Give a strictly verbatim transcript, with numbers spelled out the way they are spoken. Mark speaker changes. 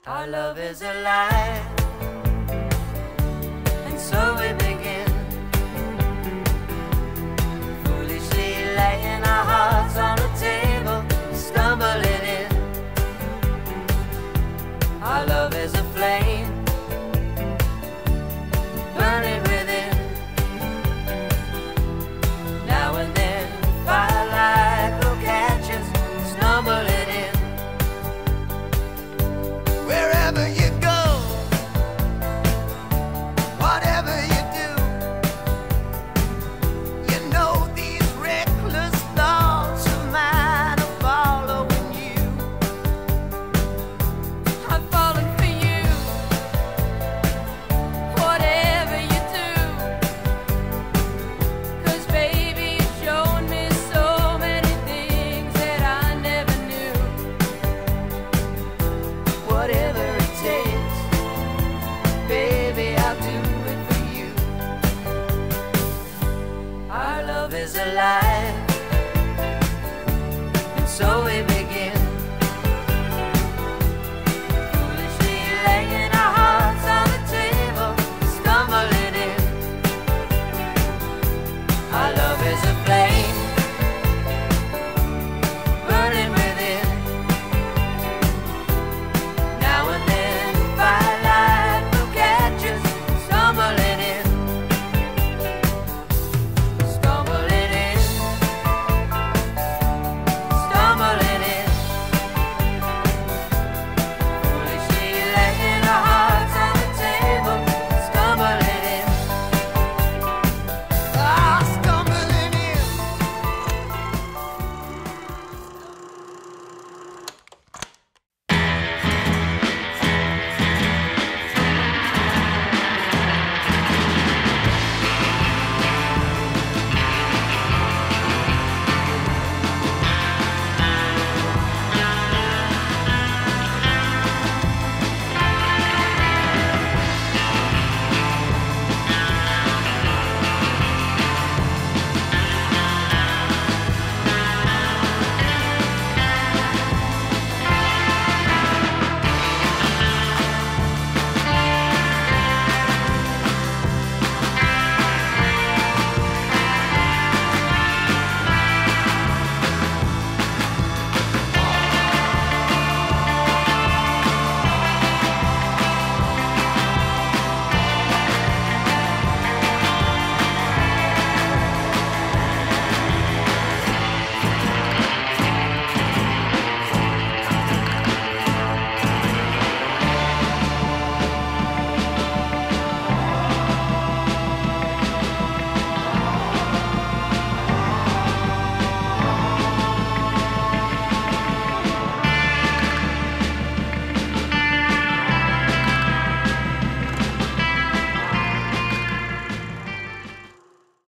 Speaker 1: Our love is alive, and so we begin, foolishly laying our hearts on the table, stumbling in. Our love is a flame, burning within. Now and then, firelight will catch us, stumbling in.
Speaker 2: Wherever you go, whatever you do, you know these reckless thoughts of mine are following you.
Speaker 1: I'm falling for you, whatever you do, 'cause baby, you've shown me so many things that I never knew. Whatever it takes, baby, I'll do it for you. Our love is alive,